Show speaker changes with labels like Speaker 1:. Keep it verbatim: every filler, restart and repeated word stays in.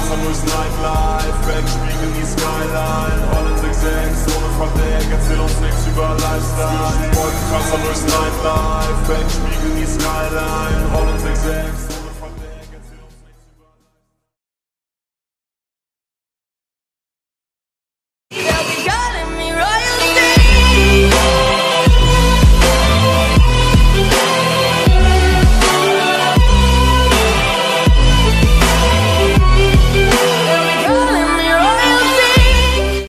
Speaker 1: Wolkenkratzer durchs Nightlife, Bang spiegeln die Skyline. Rollen sechs sechs, ohne Verdeck, erzähl uns nichts über Lifestyle. Wolkenkratzer durchs Nightlife, Bang spiegeln die Skyline. Rollen sechs sechs.